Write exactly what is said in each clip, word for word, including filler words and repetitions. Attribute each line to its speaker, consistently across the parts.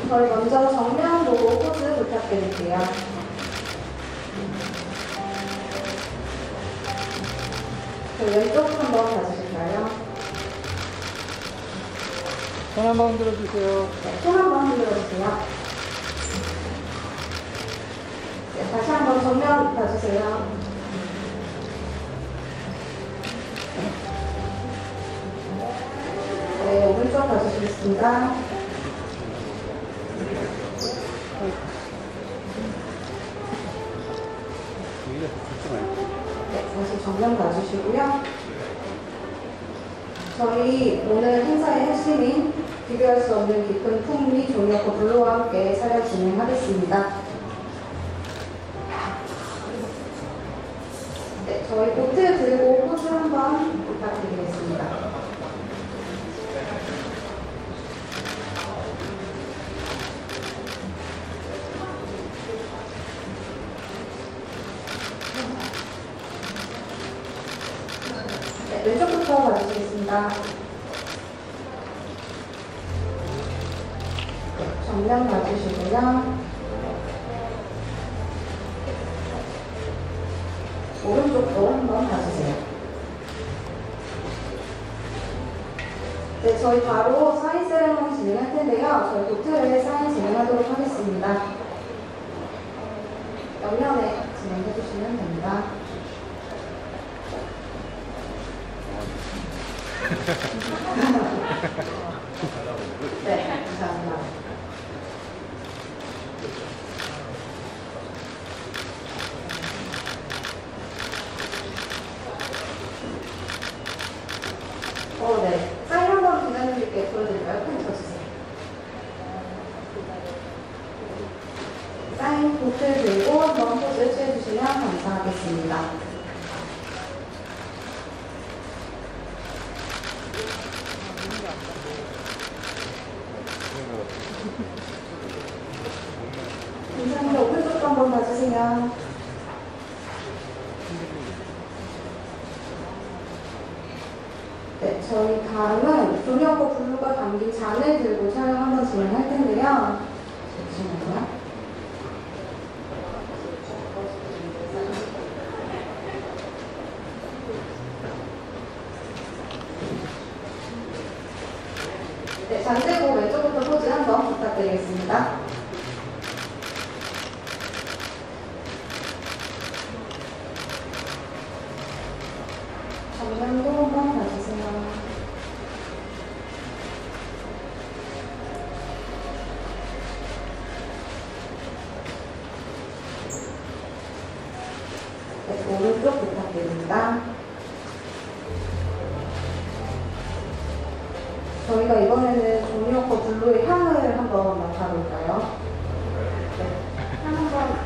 Speaker 1: 저희 먼저 정면 보고 포즈 부탁드릴게요. 저 왼쪽 한번 봐주실까요?
Speaker 2: 손 한번 흔들어 주세요.
Speaker 1: 네, 손 한번 흔들어 주세요. 네, 다시 한번 정면 봐주세요. 네, 오른쪽 봐주시겠습니다. 네, 다시 정면 봐주시고요. 저희 오늘 행사의 핵심인 비교할 수 없는 깊은 풍미 종이어커 블루와 함께 촬영 진행하겠습니다. 네, 저희 보트 들고 포즈 한번 부탁드리겠습니다. 네, 왼쪽부터 봐주시겠습니다. 정면 봐주시고요. 오른쪽도 한번 봐주세요. 네, 저희 바로 사인 세레머니 진행할 텐데요. 저희 보트를 사인 진행하도록 하겠습니다. 옆면에 진행해 주시면 됩니다. 네, 감사합니다. 어, 네. 사인 한번 기다려드릴게요. 보여드릴까요? 펜 쳐주세요. 사인 보트 들고 한번 포즈 취해주시면 감사하겠습니다. 감사합니다. 오른쪽도 한번 봐주세요. 네, 저희 다음은 종이어커 블루가 담긴 잔을 들고 촬영 한번 진행할 텐데요. 잠시만요. 네, 잔 들고 왼쪽부터 포즈 한번 부탁드리겠습니다. 정면도 한번 봐주세요. 네, 오른쪽 부탁드립니다. 저희가 이번에는 종이어커 블루의 향을 한번 맡아볼까요? 네, 향 한번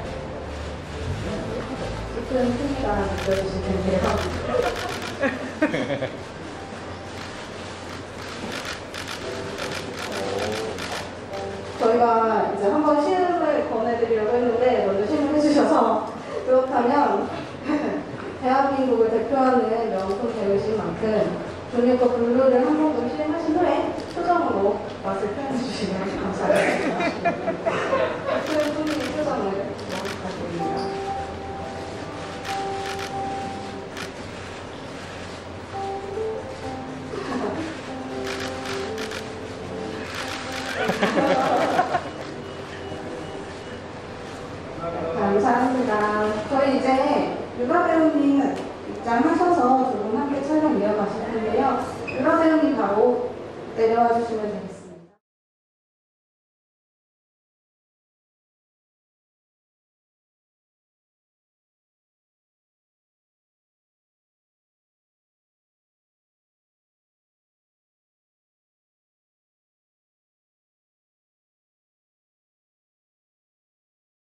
Speaker 1: 깊은 풍미가 느껴지실 텐데요. 저희가 이제 한번 시음을 권해드리려고 했는데 먼저 시음을 해주셔서 그렇다면 대한민국을 대표하는 명품 배우신 만큼 종이어커 블루를 한 번 더 시음하신 후에 표정으로 맛을 표현해주시면 감사하겠습니다. 큰 분위기 표정을 부탁드립니다. 감사합니다. 저희 이제 유라 배우님 입장하셔서 두 분 함께 촬영 이어가실 텐데요. 유라 배우님 바로 내려와 주시면 됩니다.